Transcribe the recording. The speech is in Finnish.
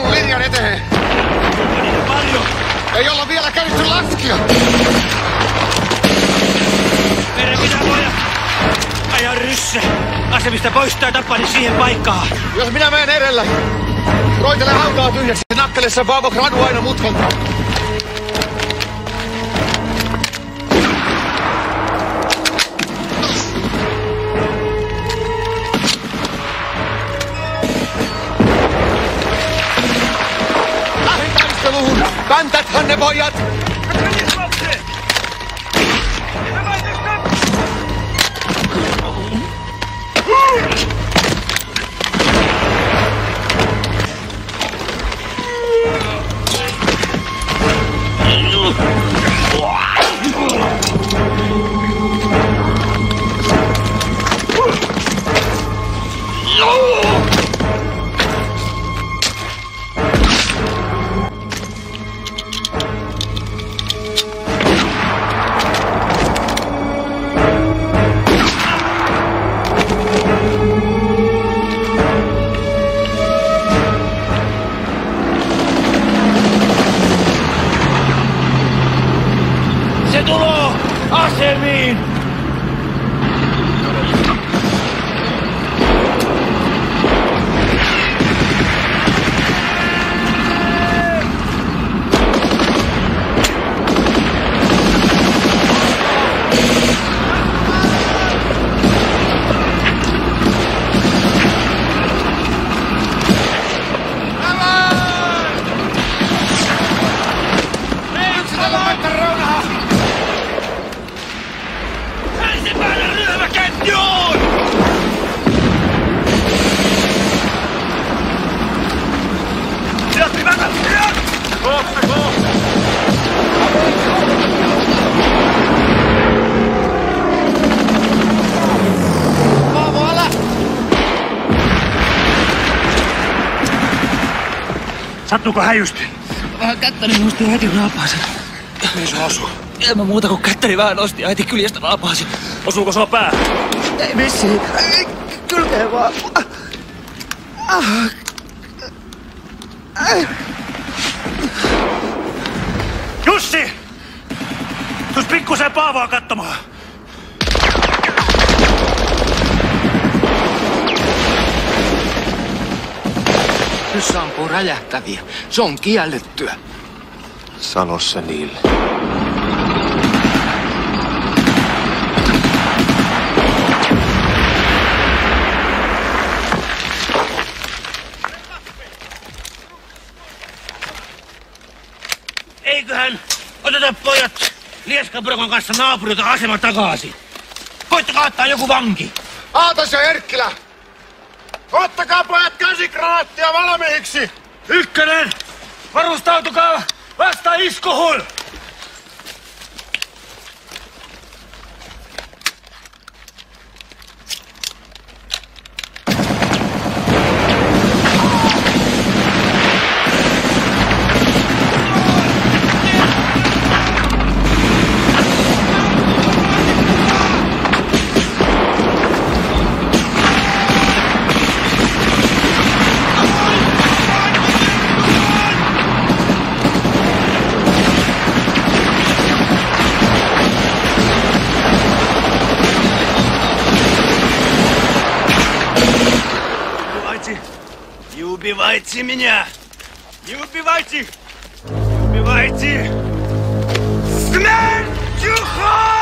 tullut linjan eteen. Niitä paljon. Ei olla vielä käynnisty laskia. Meidän pitää voida ajaa ryssä. Asemista poistaa Tapani siihen paikkaan. Jos minä menen edellä, roitele hautaa tyhjäksi ja nakkele sen Paavo gradu aina mutkalta. Lähin taisteluun! Kantathan ne pojat! Se tuloo asemiin! Ensimmäinen ryhmä ketjuun! Sieltä hyvänä! Kohta, kohta! Paavo, älä! Sattuuko häjysti? Vähän kättäni nosti ja heti raapaasin. Mihin sun osuu? Ilman muuta kuin kättäni vähän nosti ja heti kyljestä raapaasin. Osuuko sua päähän? Ei vissiin. Kylkeen vaan. Jussi! Tus pikkusen Paavoa katsomaan. Ryssä ampuu räjähtäviä. Se on kiellettyä. Sano se niille. Eiköhän oteta pojat Lieskabrokon kanssa naapurilta asema takaisin. Koittakaa ottaa joku vanki. Aatos ja Erkkilä! Ottakaa pojat käsikranaattia valmiiksi! Ykkönen! Varustautukaa vasta iskuhun! Не убивайте меня! Не убивайте! Не убивайте! Смерть!